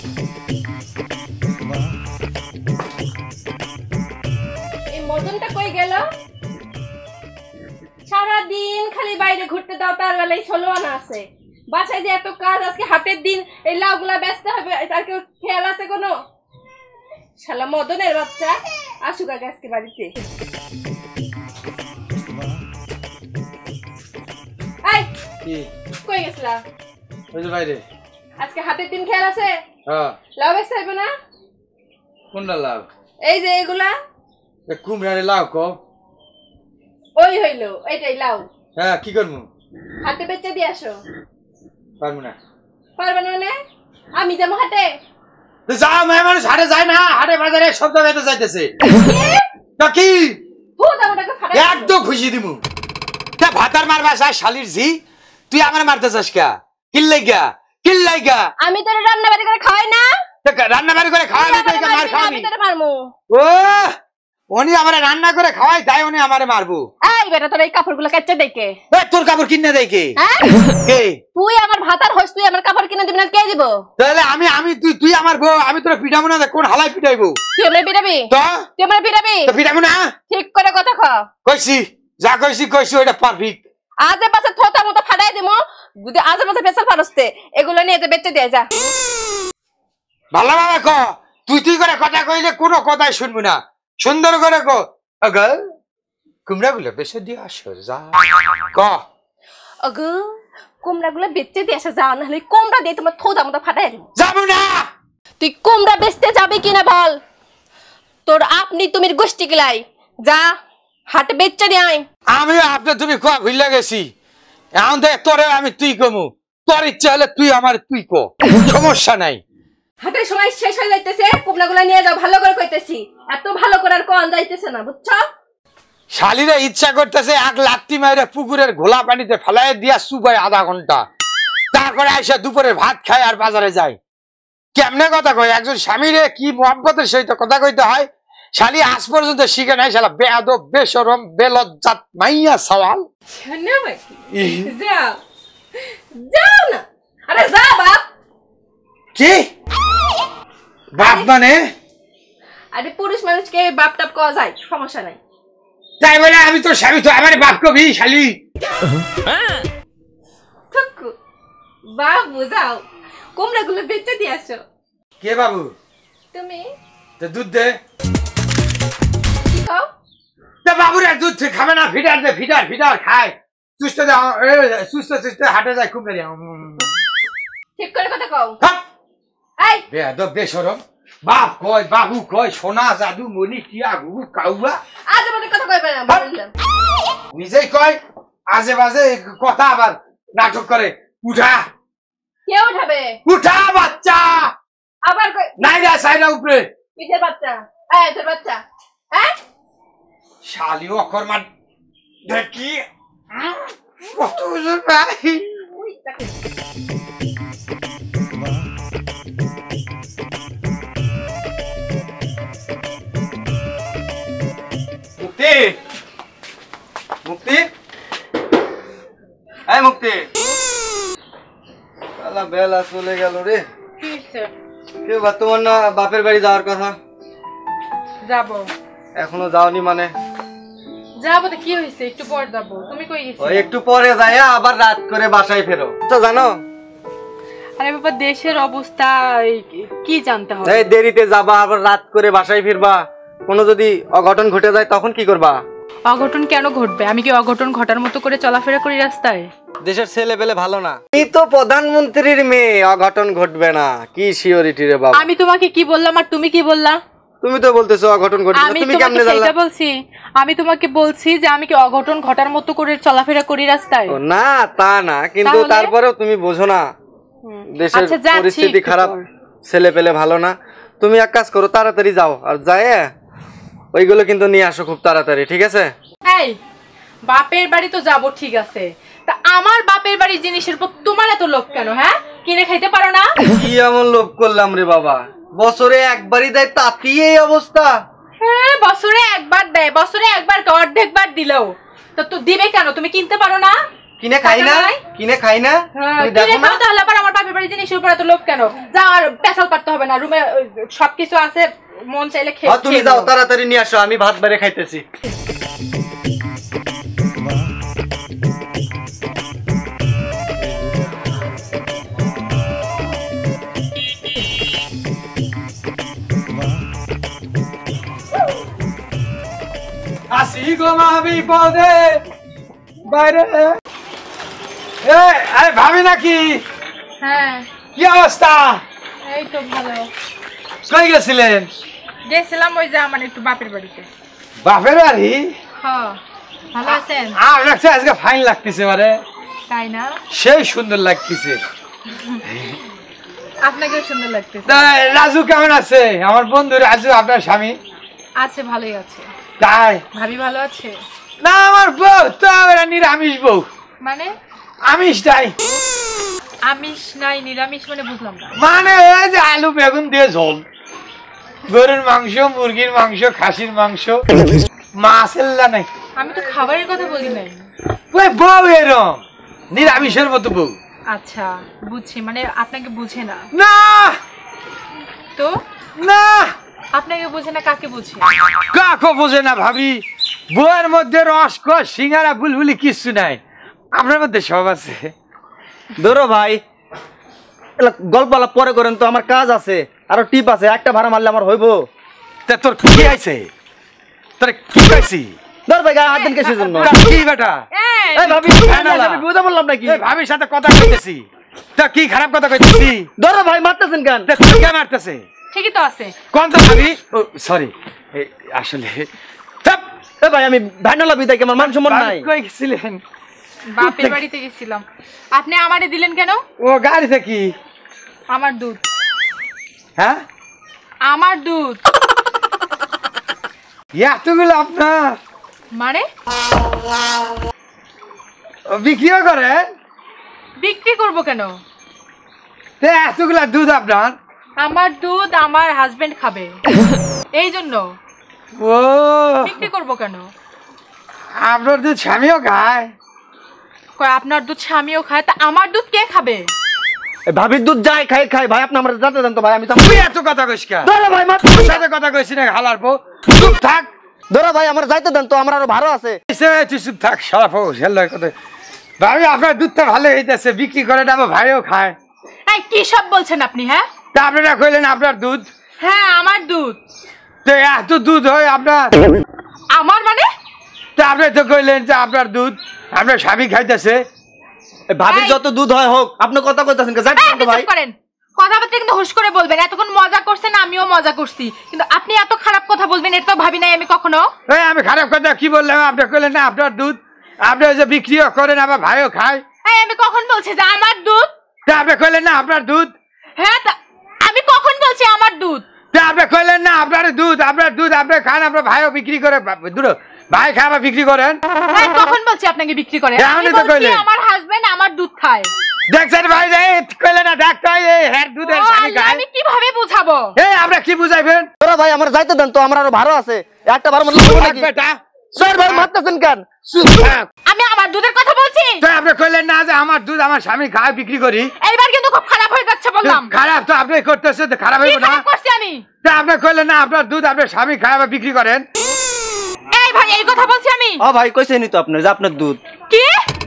এই মদনটা কই গেল? সারাদিন খালি বাইরে ঘুরতে দাও, তার বেলায় 16 আনা আছে। বাসায় যে এত কাজ, আজকে হাটের দিন, এই লাউগুলা বেচতে হবে, তার কেউ খেয়াল আছে কোনো? শালা মদনের বাচ্চা আসুক আগে আজকে বাড়িতে। এই কি কই গেছলা? ওই যে বাইরে। আজকে হাটের দিন খেয়াল আছে? হ্যাঁ। লাউ বেচতে হবে না? কোনটা লাউ? এই যে এগুলা। কুমড়ারে লাউ কো? ওই হইলো এইটাই লাউ। হ্যাঁ, কি করবো? হাটে বেচে দিয়ে আসো। পারবো না। পারবে না মানে? আমি যাবো হাটে। যাও, মেয়ে মানুষ হাটে যায় না, হাটে বাজারে সব জায়গাতে যাইতেছে। কি একদম খুশি দিমু। ভাতার মারবা চাই শালির জি, তুই আমার মারতে চাস কা? কিল্লাইগা কিল্লাইগা? আমি তোর রান্না বাড়ি করে খাওয়াই না। রান্না বাড়ি করে খাওয়াই না, মার খাওয়াই। আমি তোরে মারমু। ও উনি আমারে রান্না করে খাওয়াই, তাই উনি আমারে মারবো। এই বেটা, তোর এই কাপড়গুলো কেচে দেই কে? এই তোর কাপড় কিনে দেই কে? কে? তুই আমার ভাতার হইস, তুই আমার কাপড় কিনে দিবি না, কে দিব? তাহলে আমি তুই আমার বউ, আমি তোর পিটাবো না? কোন হালাই পিটাইবো? তুই আমারে পিটাবি? তো তুই আমারে পিটাবি? তো পিটাবো না? ঠিক করে কথা কও। কইছি, যা কইছি ওটা পারফেক্ট। আজে পাশে থোতা মতো ফাটাই দিমু, যদি আজে পাশে ফেসাল ফারস্তে এগুলো নিয়ে যে বেচে দিয়ে যা। ভালো ভাবে ক, তুই করে কথা কইলে কোনো কথাই শুনবি না। সুন্দর করে কো। আগা কুমড়াগুলো বেচে দিয়ে আসো যা। ক আগা কুমড়াগুলো বেচে দিয়ে আসো যা, না হলে কুমড়া দিয়ে তোমার থোতা মতো ফাটাই দিমু। যাবো না। তুই কুমড়া বেচতে যাবি কিনা বল? তোর আপনি তুমির গোষ্ঠী গিলাই যা হাটে বেচে দিয়ে আই। আমি আপনি তুমি কোয়া ভুইলা গেছি, এখন দেখ তোরে আমি তুই কমু, তোর ইচ্ছা হলে তুই আমার তুই কো, সমস্যা নাই। হাটের সময় শেষ হয়ে যাইতেছে, কুমড়াগুলা নিয়ে যাও, ভালো করে কইতেছি। এত ভালো করে আর কোন যাইতেছে না, বুঝছো? শালিরা ইচ্ছা করতেছে এক লাত্তি মাইরে পুকুরের ঘোলা পানিতে ফেলায় দিয়া সুবাই আধা ঘন্টা, তারপরে আইসা দুপুরে ভাত খায় আর বাজারে যায়। কেমনে কথা কয় একজন স্বামীরে কি মহব্বতের সহিত কথা কইতে হয়, শালি আজ পর্যন্ত শিখে নাই। শালা বেয়াদব বেশরম বেলজ্জাত মাইয়া সওয়াল। যাও যাও না, আরে যা বাপ। কি বাপ মানে? আরে পুরুষ মানুষকে বাপ টাপ কওয়া যায়, সমস্যা নাই। তাই বলে আমি তো স্বামী, তো আমার বাপ কবি শালি। বাবু যাও, কুমড়াগুলো বেচে দিয়ে আসো। কে বাবু? তুমি। তো দুধ দে। কি খাও? তা বাবুরে দুধ খাবে না? ফিডার দে, ফিডার খায়। সুস্থ হাটে যায় কুমড়া দিয়ে। ঠিক করে কথা কও। এই বেয়াদব বেশরম। বাপ কয় বাবু কয়, সোনা জাদু মনি টিয়া গুগু কাউয়া, আজে বাজে কথা কইবে না বললাম। নিজেই কয় আজে বাজে কথা, আবার নাটক করে। উঠা। কে উঠাবে? উঠা বাচ্চা। আবার কই নাই রে সাইরা উপরে। পিঠের বাচ্চা। এই তোর বাচ্চা। হ্যাঁ শালি অকর্মান দেখি কত ওজন ভাই। মুক্তি মুক্তি এই মুক্তি, শালা বেলা চলে গেল রে। কে বা তোমার না বাপের বাড়ি যাওয়ার কথা? যাবো। এখনো যাওনি মানে? যাবো তো কি হইছে, একটু পর যাবো। তুমি কই গেছো? ওই একটু পরে যায়া আবার রাত করে বাসায় ফেরো তো, জানো? আরে বাবা দেশের অবস্থা কি জানতে হবে? এই দেরিতে যাবা আবার রাত করে বাসায় ফিরবা, কোনো যদি অঘটন ঘটে যায় তখন কি করবা? অঘটন কেন ঘটবে? আমি কি অঘটন ঘটার মতো করে চলাফেরা করি রাস্তায়? দেশের ছেলে পেলে ভালো না, এই তো প্রধানমন্ত্রীর মেয়ে, অঘটন ঘটবে না কি সিওরিটি রে বাবা? আমি তোমাকে কি বললাম আর তুমি কি বললা? তুমি তো বলতেছো অঘটন ঘটবে না, তুমি কেমনে জানলা? সেটা বলছি, আমি তোমাকে বলছি যে আমি কি অঘটন ঘটার মতো করে চলাফেরা করি রাস্তায়? না তা না, কিন্তু তারপরেও তুমি বোঝো না দেশের পরিস্থিতি খারাপ, ছেলে পেলে ভালো না। তুমি এক কাজ করো, তাড়াতাড়ি যাও, আর যায় ওইগুলো কিন্তু নিয়ে আসো খুব তাড়াতাড়ি, ঠিক আছে? এই বাপের বাড়ি তো যাবো ঠিক আছে, তা আমার বাপের বাড়ির জিনিসের উপর তোমার এত লোভ কেন? হ্যাঁ কিনে খাইতে পারো না? কি এমন লোভ করলাম রে বাবা? বছরে একবারই দেয়, তাতেই এই অবস্থা? হ্যাঁ বছরে একবার দেয়, বছরে একবার অর্ধেকবার দিলেও তো দিবে কেন? তুমি কিনতে পারো না? কিনে খাই না কিনে খাই না তুমি দেখো না তাহলে আবার আমার বাপের বাড়ি জিনিসের উপর এত লোভ কেন? যাও, আর পেছাল পারতে হবে না, রুমে সবকিছু আছে, মন চাইলে খেয়ে তুমি যাও তাড়াতাড়ি নিয়ে আসো, আমি ভাত বেড়ে খাইতেছি। আসি গো মা বিপদে বাইরে আরে ভাবি নাকি? হ্যাঁ, কি অবস্থা? এই তো ভালো। কই গেছিলেন? গেছিলাম ওই যে আমার একটু বাপের বাড়িতে। বাপের বাড়ি? হ্যাঁ, ভালো আছেন? লাগছে আজকে ফাইন লাগতেছে মানে তাই না? সেই সুন্দর লাগতেছে। আপনাকেও সুন্দর লাগতেছে। তা রাজু কেমন আছে? আমার বন্ধু রাজু, আপনার স্বামী? আছে, ভালোই আছে। তাই? ভাবি ভালো আছে? না, আমার বউ তো নিরামিষ বউ। মানে আমিষ নাই, আমিষ নাই নিরামিষ মানে বুঝলাম না। মানে ওই যে আলু বেগুন দিয়ে ঝোল, গরুর মাংস, মুরগির মাংস, খাসির মাংস, মাছের নাই। আমি তো খাবারের কথা বলি নাই। ওই বউ এরম নিরামিষের মতো বউ। আচ্ছা, বুঝছি, মানে আপনাকে বুঝে না। না তো না, আপনাকে বুঝে না, কাকে বুঝে? কাকো বোঝে না ভাবি। বউয়ের মধ্যে রসকস সিঙ্গারা বুলবুলি কিচ্ছু নাই, আপনার মধ্যে সব আছে। ধরো ভাই, গল্প আলাপ পরে করেন তো, আমার কাজ আছে, আরো টিপ আছে, একটা ভাড়া মারলে আমার হইব। তা তোর কি আছে? তোর কি পাইছি? ধর ভাই, গায়ে হাত দেন কিসের জন্য? কি বেটা? এই ভাবি, আমি বুঝতে বললাম নাকি? এই ভাবির সাথে কথা কইতেছি, তা কি খারাপ কথা কইতেছি? ধরো ভাই, মারতেছেন কেন? তা তুই কেন মারতেছে? ঠিকই তো আছে। কোন তো ভাবি? ও সরি, আসলে চাপ। এ ভাই, আমি ভাইনালা বিদায়, আমার মান সম্মান নাই। কই গেছিলেন? বাপের বাড়িতে গেছিলাম। আপনি আমারে দিলেন কেন? ও গাড়িতে কি? আমার দুধ। হ্যাঁ, আমার দুধ। এতগুলো আপনার? মানে ও বিক্রিও করে? বিক্রি করব কেন? তে এতগুলা দুধ আপনার? আমার দুধ আমার হাজবেন্ড খাবে, এই জন্য। ও, বিক্রি করব কেন? আপনার দুধ স্বামীও খায়? কয় আপনার দুধ স্বামীও খায়, তা আমার দুধ কে খাবে? ভাবির দুধ যাই খাই খাই ভাই, আপনি আমার জানতে দেন তো ভাই। আমি তুই এত কথা কইস কা? ধরো ভাই, তোর সাথে কথা কইছি না হালার পো, চুপ থাক। ধরো ভাই, আমার যাইতে দেন তো, আমার আরো ভাড়া আছে। তুই চুপ থাক, সারা পো হেল্লাই কথা। ভাবি আপনার দুধটা ভালো হইতেছে, বিক্রি করে না, আমার ভাইও খায়। এই কি সব বলছেন আপনি? হ্যাঁ, তা আপনারা কইলেন আপনার দুধ? হ্যাঁ আমার দুধ। তো এত দুধ হয় আপনার? আমার মানে? তা আপনি তো কইলেন যে আপনার দুধ আপনার স্বামী খাইতেছে। ভাবির এই, যত দুধ হয় হোক, আপনি কথা কইতাছেন কে? যাইতে এই, দেন তো আপনি ভাই। চুপ করেন। কথাবার্তা কিন্তু হুশ করে বলবেন। এতক্ষণ মজা করছেন, আমিও মজা করছি, কিন্তু আপনি এত খারাপ কথা বলবেন এটা তো ভাবি নাই আমি কখনো। এই আমি খারাপ কথা কি বললাম? আপনি কইলেন না আপনার দুধ, আপনি যে বিক্রিও করেন, আমার ভাইও খায়। এই আমি কখন বলছি যে আমার দুধ? তা আপনি কইলেন না আপনার দুধ? হ্যাঁ, আমি কখন বলছি আমার দুধ? তা আপনি কইলেন না আপনার দুধ, আপনার দুধ আপনি খান, আপনার ভাইও বিক্রি করে। দূর ভাই খায় আবার বিক্রি করেন? হ্যাঁ, কখন বলছি আপনাকে বিক্রি করে? হ্যাঁ, আমি আপনি তো বলছি কইলেন। আমার হাজবেন্ড আমার দুধ খায়। দেখছেন ভাই, কইলেন না ডাক্তার এই হের দুধের ও স্বামী আল্লাহ, খায়। আমি কিভাবে বুঝাবো? এই আপনি কি বুঝাইবেন? ধরো ভাই, আমার যাইতে দেন তো, আমার আরো ভাড়া আছে, একটা ভাড়া মারলে হইব নাকি? বেটা স্যার ভাই, মারতেছেন কেন? চুপ থাক। আমি আমার দুধের কথা বলছি। তো আপনি কইলেন না যে আমার দুধ আমার স্বামী খায় বিক্রি করি? এইবার কিন্তু খুব খারাপ হয়ে যাচ্ছে বললাম। খারাপ তো আপনি করতেছে, তো খারাপ কি হইব না? খারাপ করছি আমি? তা আপনি কইলেন না আপনার দুধ আপনার স্বামী খায় আবার বিক্রি করেন? এই ভাই, এই কথা বলছি আমি? ও ভাই, কইছেনই তো আপনার যে আপনার দুধ। কি?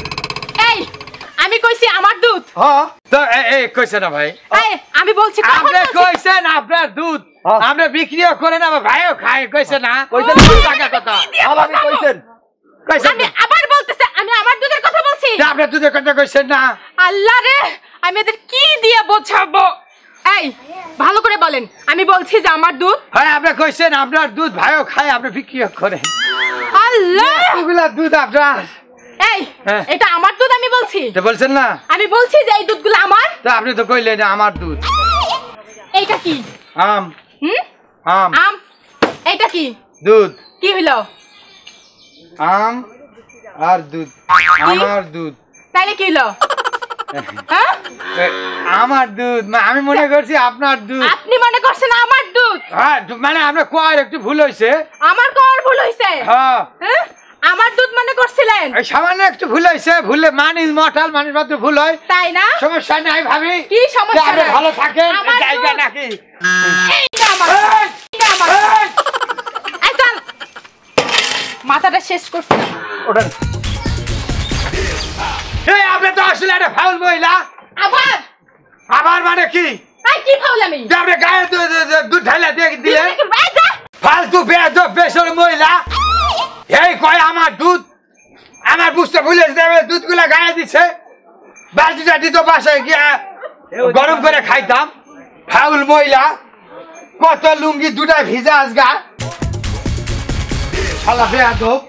এই আমি কইছি আমার দুধ? হ্যাঁ, তো এই কইছে না ভাই? এই আমি বলছি কখন আপনি বলছি? কইছেন আপনার দুধ হ্যাঁ। আপনি বিক্রিও করেন, আমার ভাইও খায়, কইছে না? কইছেন ও, টাকা কথা কি দিয়ে হ্যাঁ ভাবি, বোঝাবো? কইছেন। কইছেন আমি না? আবার বলতেছে আমি আমার দুধের কথা বলছি। তা আপনি দুধের কথা কইছেন না? আল্লাহ রে, আমি এদের কি দিয়ে বোঝাবো? এই ভালো করে বলেন, আমি বলছি যে আমার দুধ। হ্যাঁ, আপনি কইছেন আপনার দুধ ভাইও খায়, আপনি বিক্রিও করেন। আল্লাহ, ওগুলা দুধ আপনার? এই হ্যাঁ। এটা আমার দুধ আমি বলছি। তো বলছেন না? আমি বলছি যে এই দুধগুলো আমার। তা আপনি তো কইলেন আমার দুধ। এইটা কি? আম হুম, আম আম। এইটা কি? দুধ। কি হলো? আম আর দুধ, আমার দুধ। তাইলে কি হলো? হ্যাঁ, এ, আমার দুধ আমি মনে করছি আপনার দুধ। আপনি মনে করছেন আমার দুধ? হ্যাঁ, মানে আপনার কোয়ার একটু ভুল হয়েছে। আমার কোর ভুল হইছে? হ্যাঁ, হ্যাঁ, আমার দুধ মনে করছিলেন? এই সামান্য একটু ভুল হয়েছে, ভুলে মানুষ মটাল, মানুষ মাত্র ভুল হয়, তাই না? সমস্যা নাই ভাবি। কি সমস্যা আপনি নাই? ভালো থাকেন, আমার জায়গা দুধ- নাকি এইটা আমার, এই! এইটা আমার। এই! এই চল। মাথাটা শেষ করছি না। ওঠেন। এই আপনি তো আসলে একটা ফাউল মহিলা। আবার আবার মানে কি? এই কি ফাউলামি? যে আপনি গায়ে দুধ ঢাইলা দিয়ে দিলেন, এই যা। ফালতু বেয়াদব বেসর মহিলা। এই কয় আমার দুধ, আমার বুঝতে ভুলে দুধগুলা গায়ে দিচ্ছে, বালতিটা দিত বাসায় গিয়া গরম করে খাইতাম। ফাউল মহিলা, কত লুঙ্গি দুটা ভিজা আজগা, শালা বেয়াদব।